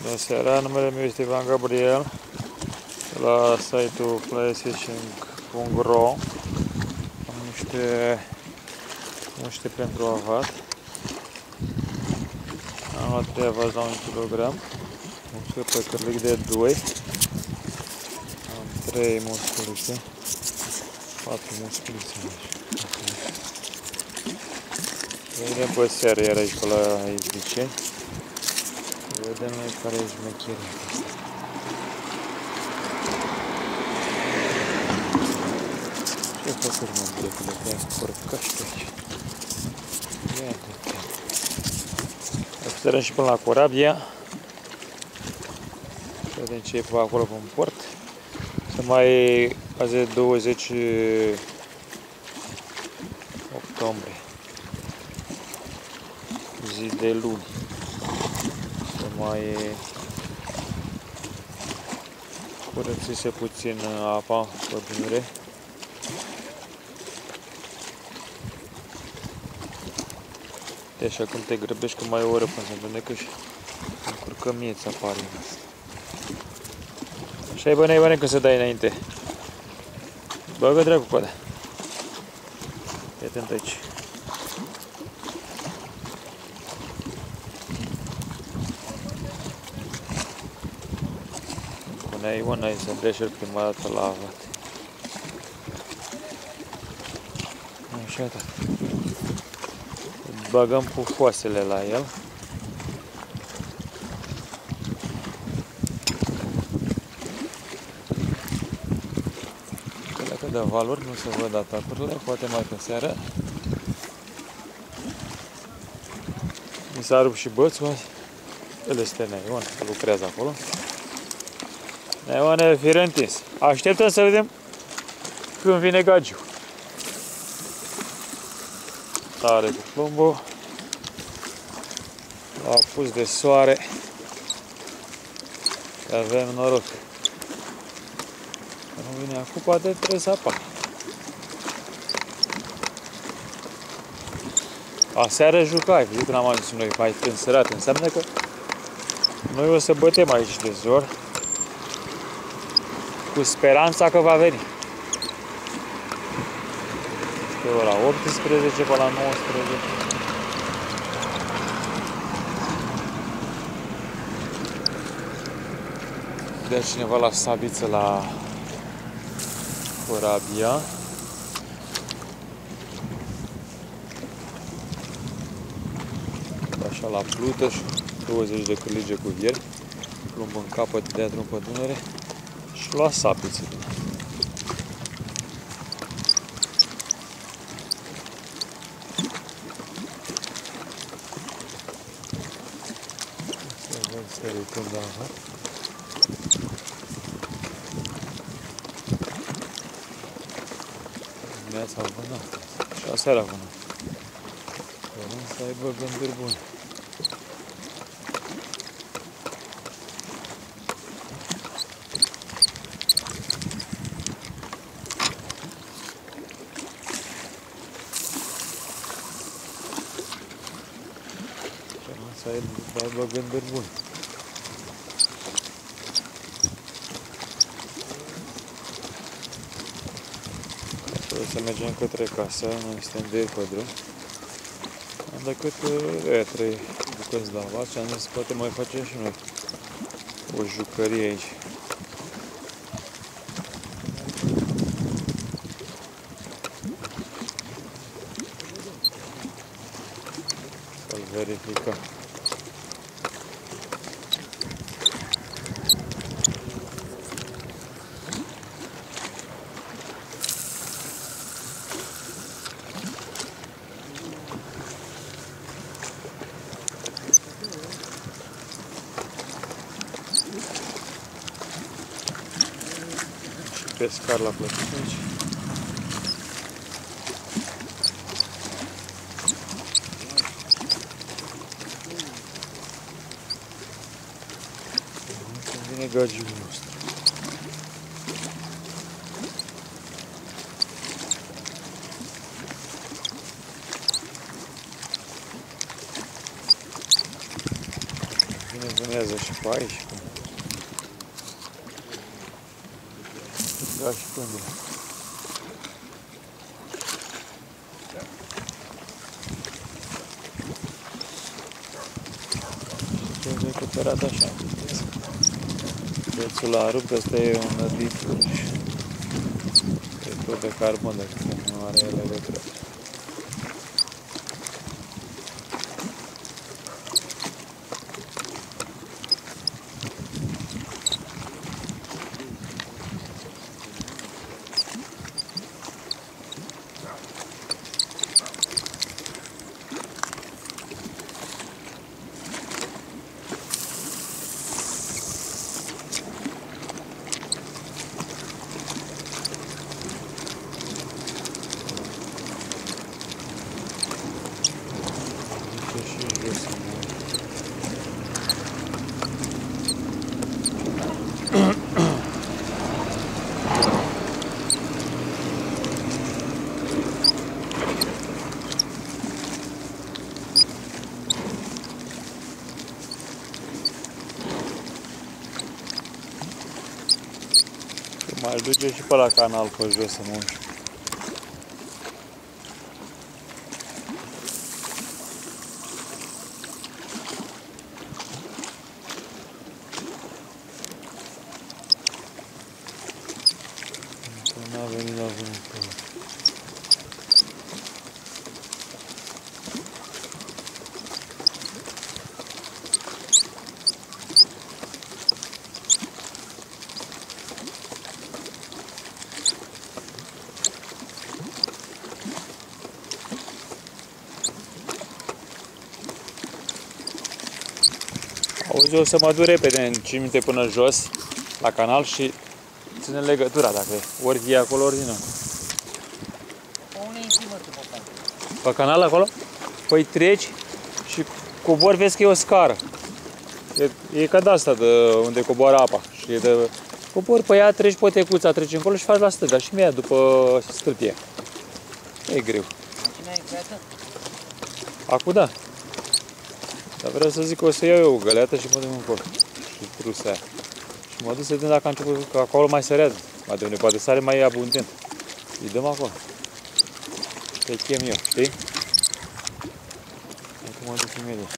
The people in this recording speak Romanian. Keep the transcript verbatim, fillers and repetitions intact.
Bună seara, numele meu este Ivan Gabriel, la site-ul playfishing punct ro. Am niște muște pentru avat. Am luat trei avați la un kilogram, muște pe cârlic de doi. Am trei musculițe, patru musculițe. Vedem pe seară iar aici pe la izbiceni. Vedem noi care e șmecheria asta. Ce făcuri, mă, brecule, te-ai încurcat și aici. Ia du-te. Observăm și până la corabia. Vedem ce e pe acolo pe un port. Să mai azi e douăzeci octombrie. Zi de luni. Să mai curățise puțin apa pe Dunăre. De așa când te grăbești cu mai o oră până se întunecă și încurcă mieța apare. Așa e, bă, n-ai bani când să dai înainte. Băgă dracu coada. Fii atent aici. Puneai una să deșeri prima dată la avat. Așa, da. Băgăm pufoasele la el. Că dacă de valuri nu se văd atacurile, poate mai pe seară. Mi s-a rupt și bățul azi. El este Neion, lucrează acolo. Neioane, fire întins. Așteptăm să vedem când vine gagiul. Tare cu plumbul. L-a pus de soare. Avem noroc. Că nu vine acum, poate trebuie să apară. Aseară jucai, văzut când am ajuns noi mai înserat. Înseamnă că noi o să bătem aici de zor. Cu speranța că va veni. Pe ora optsprezece, pe la nouăsprezece. Dea cineva la sabiță la corabia. Așa la plută și douăzeci de cârlige cu vieri. Plumb în capăt de drum pe Dunăre. Și lua sapiță. Să văd să ridicăm de avat. Dimineața vână. Și aseara vână. Vrem să aibă gânduri bune. Să aibă gânduri bune. Trebuie să mergem către casă, nu suntem de pe drum. Am decât e, trei bucăți de avat și am zis poate mai facem și noi o jucărie aici. Să-l verificăm. Pescar la plătit aici. Când vine gagiul nostru. Vine, vine Urmează și pe aici. Da, și până. Și recuperat așa. Prețul la rupt, ăsta e un năditur. E tot de carbon, dacă nu are legătură. Și jos. Mai duce și pe la canal pe jos să munci. N-a venit la vânător. Auzi, o să mă duc repede în cinci minute până jos, la canal și ține legătura dacă e. Ori e acolo, ori nu. Pe canal acolo? Păi treci și cobori, vezi că e o scară. E, e ca de asta, de unde coboară apa. Și e de cobori pe ea, treci pe tecuța, treci încolo și faci la stânga. Și mi-a după stâlpie. E greu. Acum da. Dar vreau să zic că o să iau eu o găleată și mă duc încolo. Și trusa aia. Și mă duc să vedem dacă a început, că acolo mai sărează. Mai de unde poate sare mai abundent. Îi dăm acolo. Te chem eu, știi? Acum mă duc imediat.